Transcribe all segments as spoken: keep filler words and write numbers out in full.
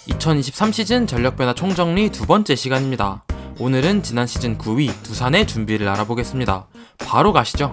이천이십삼 시즌 전력변화 총정리 두 번째 시간입니다. 오늘은 지난 시즌 구 위 두산의 준비를 알아보겠습니다. 바로 가시죠.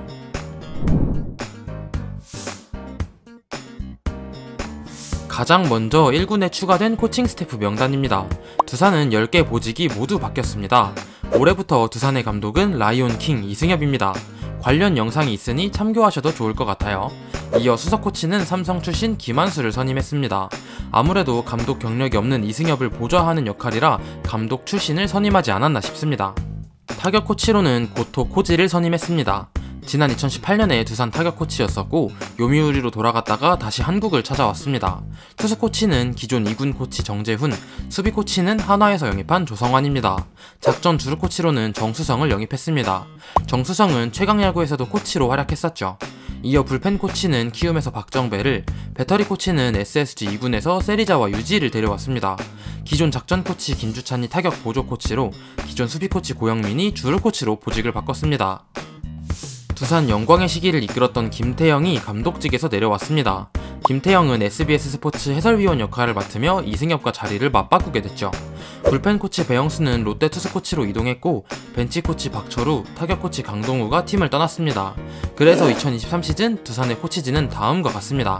가장 먼저 일 군에 추가된 코칭 스태프 명단입니다. 두산은 열 개 보직이 모두 바뀌었습니다. 올해부터 두산의 감독은 라이온 킹 이승엽입니다. 관련 영상이 있으니 참고하셔도 좋을 것 같아요. 이어 수석 코치는 삼성 출신 김한수를 선임했습니다. 아무래도 감독 경력이 없는 이승엽을 보좌하는 역할이라 감독 출신을 선임하지 않았나 싶습니다. 타격 코치로는 고토 코지를 선임했습니다. 지난 이천십팔 년에 두산 타격 코치였었고 요미우리로 돌아갔다가 다시 한국을 찾아왔습니다. 투수 코치는 기존 이 군 코치 정재훈, 수비 코치는 한화에서 영입한 조성환입니다. 작전 주루 코치로는 정수성을 영입했습니다. 정수성은 최강야구에서도 코치로 활약했었죠. 이어 불펜 코치는 키움에서 박정배를, 배터리 코치는 에스에스지 이 군에서 세리자와 유지를 데려왔습니다. 기존 작전 코치 김주찬이 타격 보조 코치로, 기존 수비 코치 고영민이 주루 코치로 보직을 바꿨습니다. 두산 영광의 시기를 이끌었던 김태형이 감독직에서 내려왔습니다. 김태형은 에스비에스 스포츠 해설위원 역할을 맡으며 이승엽과 자리를 맞바꾸게 됐죠. 불펜 코치 배영수는 롯데 투수 코치로 이동했고 벤치 코치 박철우, 타격 코치 강동우가 팀을 떠났습니다. 그래서 이천이십삼 시즌 두산의 코치진은 다음과 같습니다.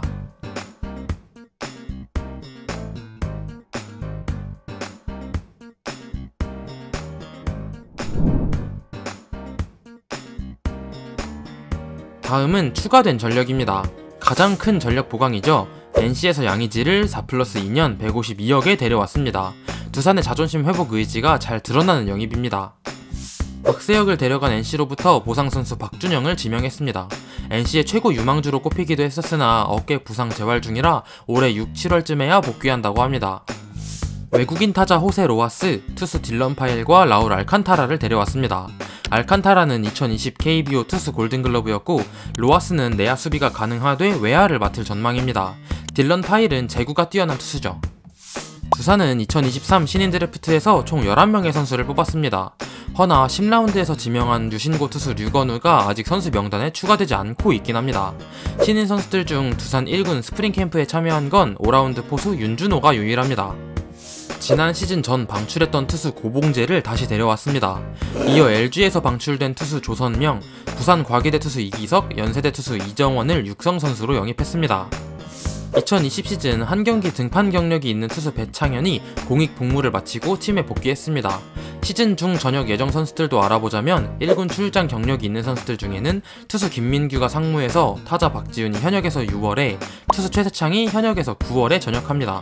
다음은 추가된 전력입니다. 가장 큰 전력 보강이죠. 엔씨에서 양의지를 사 플러스 이 년 백오십이억에 데려왔습니다. 두산의 자존심 회복 의지가 잘 드러나는 영입입니다. 박세혁을 데려간 엔씨로부터 보상선수 박준영을 지명했습니다. 엔씨의 최고 유망주로 꼽히기도 했었으나 어깨 부상 재활 중이라 올해 육, 칠월쯤에야 복귀한다고 합니다. 외국인 타자 호세 로하스, 투수 딜런 파일과 라울 알칸타라를 데려왔습니다. 알칸타라는 이천이십 케이비오 투수 골든글러브였고 로하스는 내야 수비가 가능하되 외야를 맡을 전망입니다. 딜런 파일은 제구가 뛰어난 투수죠. 두산은 이천이십삼 신인 드래프트에서 총 열한 명의 선수를 뽑았습니다. 허나 십 라운드에서 지명한 유신고 투수 류건우가 아직 선수 명단에 추가되지 않고 있긴 합니다. 신인 선수들 중 두산 일 군 스프링 캠프에 참여한 건 오 라운드 포수 윤준호가 유일합니다. 지난 시즌 전 방출했던 투수 고봉재를 다시 데려왔습니다. 이어 엘지에서 방출된 투수 조선명, 부산 과기대 투수 이기석, 연세대 투수 이정원을 육성 선수로 영입했습니다. 이천이십 시즌 한 경기 등판 경력이 있는 투수 배창현이 공익 복무를 마치고 팀에 복귀했습니다. 시즌 중 전역 예정 선수들도 알아보자면 일 군 출장 경력이 있는 선수들 중에는 투수 김민규가 상무에서, 타자 박지훈이 현역에서 유월에, 투수 최세창이 현역에서 구월에 전역합니다.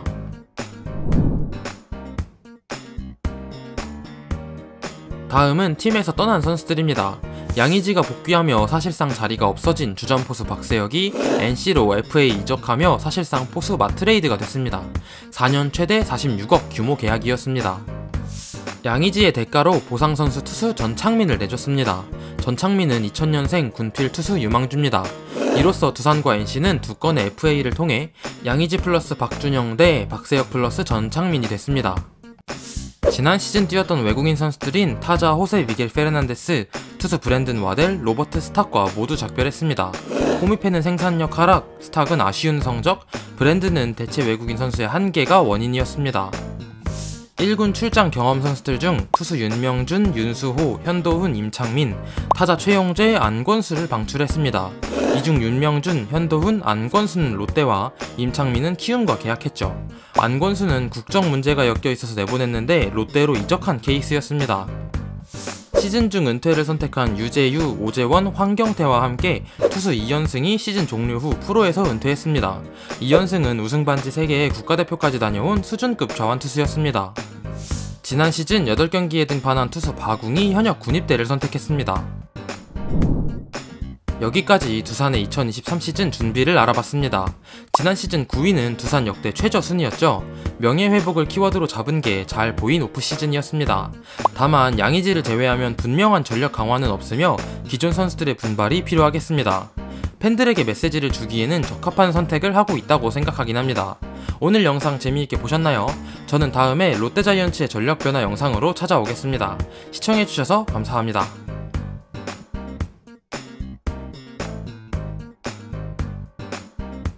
다음은 팀에서 떠난 선수들입니다. 양의지가 복귀하며 사실상 자리가 없어진 주전포수 박세혁이 엔씨로 에프에이 이적하며 사실상 포수 맞트레이드가 됐습니다. 사 년 최대 사십육억 규모 계약이었습니다. 양의지의 대가로 보상선수 투수 전창민을 내줬습니다. 전창민은 이천 년생 군필 투수 유망주입니다. 이로써 두산과 엔씨는 두 건의 에프에이를 통해 양의지 플러스 박준영 대 박세혁 플러스 전창민이 됐습니다. 지난 시즌 뛰었던 외국인 선수들인 타자 호세 미겔 페르난데스, 투수 브랜든 와델, 로버트 스탁과 모두 작별했습니다. 호미패는 생산력 하락, 스탁은 아쉬운 성적, 브랜든은 대체 외국인 선수의 한계가 원인이었습니다. 일 군 출장 경험 선수들 중 투수 윤명준, 윤수호, 현도훈, 임창민, 타자 최용재, 안권수를 방출했습니다. 이 중 윤명준, 현도훈, 안권수는 롯데와 임창민은 키움과 계약했죠. 안권수는 국적 문제가 엮여 있어서 내보냈는데 롯데로 이적한 케이스였습니다. 시즌 중 은퇴를 선택한 유재유, 오재원, 황경태와 함께 투수 이연승이 시즌 종료 후 프로에서 은퇴했습니다. 이연승은 우승 반지 세 개에 국가대표까지 다녀온 수준급 좌완 투수였습니다. 지난 시즌 여덟 경기에 등판한 투수 박웅이 현역 군입대를 선택했습니다. 여기까지 두산의 이천이십삼 시즌 준비를 알아봤습니다. 지난 시즌 구 위는 두산 역대 최저 순위였죠. 명예회복을 키워드로 잡은 게 잘 보인 오프시즌이었습니다. 다만 양의지를 제외하면 분명한 전력 강화는 없으며 기존 선수들의 분발이 필요하겠습니다. 팬들에게 메시지를 주기에는 적합한 선택을 하고 있다고 생각하긴 합니다. 오늘 영상 재미있게 보셨나요? 저는 다음에 롯데자이언츠의 전력 변화 영상으로 찾아오겠습니다. 시청해주셔서 감사합니다.